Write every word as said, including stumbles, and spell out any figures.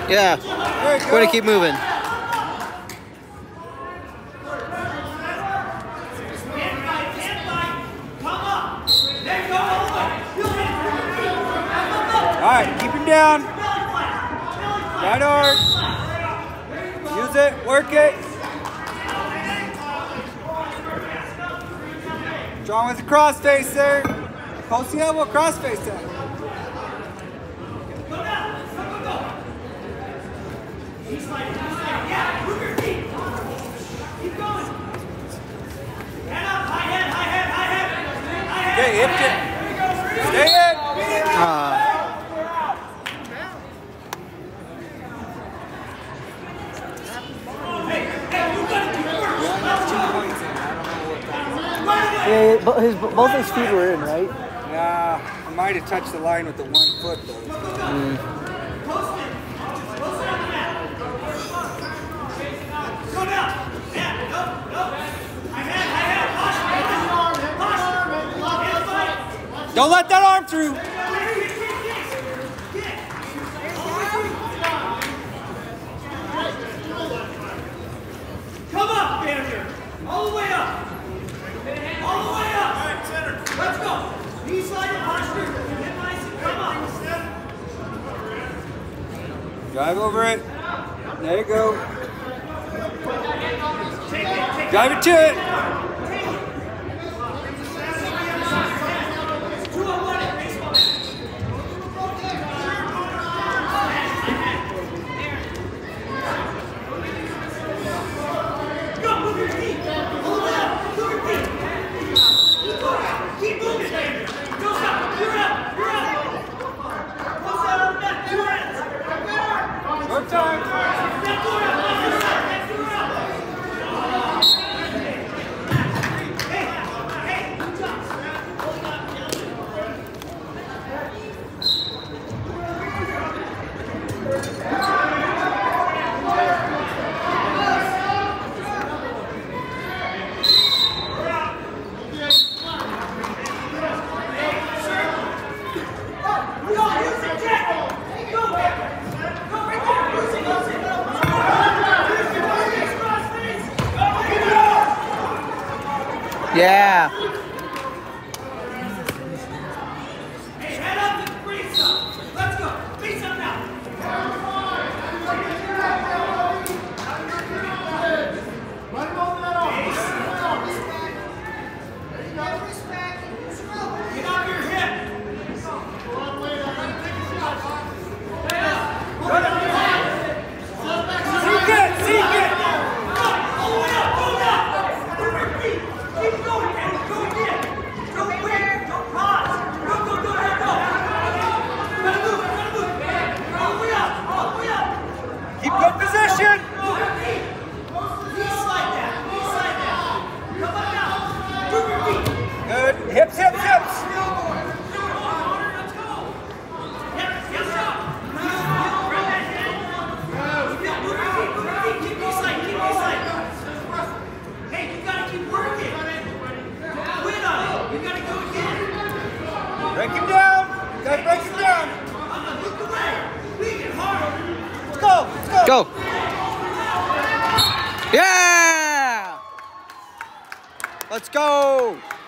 Yeah. Go. Way to keep moving. All right, keep him down. Right arm. Use it, work it. Strong with the cross face there. Post the elbow, cross face there. Okay, hipped it. Stay in. Uh, yeah, but his, both his feet were in, right? Yeah, I might have touched the line with the one foot though. Mm. Don't let that arm through. Come up, manager. All the way up. All the way up. All right, center. Let's go. Knee slide and posture. Get nice and come up. Drive over it. There you go. Drive it to it. Yeah. Hey, head up and face up. Let's go. Face up now. Get off your hip. Seek it, seek it. All the way up, go down. Move your feet. Keep going, man. Go again. Don't wait. Don't pause. Go, go, go, go, go. Gotta move, gotta move. All the way up, all the way up. Keep good position. Move your feet. Knee slide that. Knee slide that. Come on now. Move your feet. Good. Hips, hips, hips. Break him down. You gotta break him down. Let's go. Let's go. Go. Yeah. Let's go.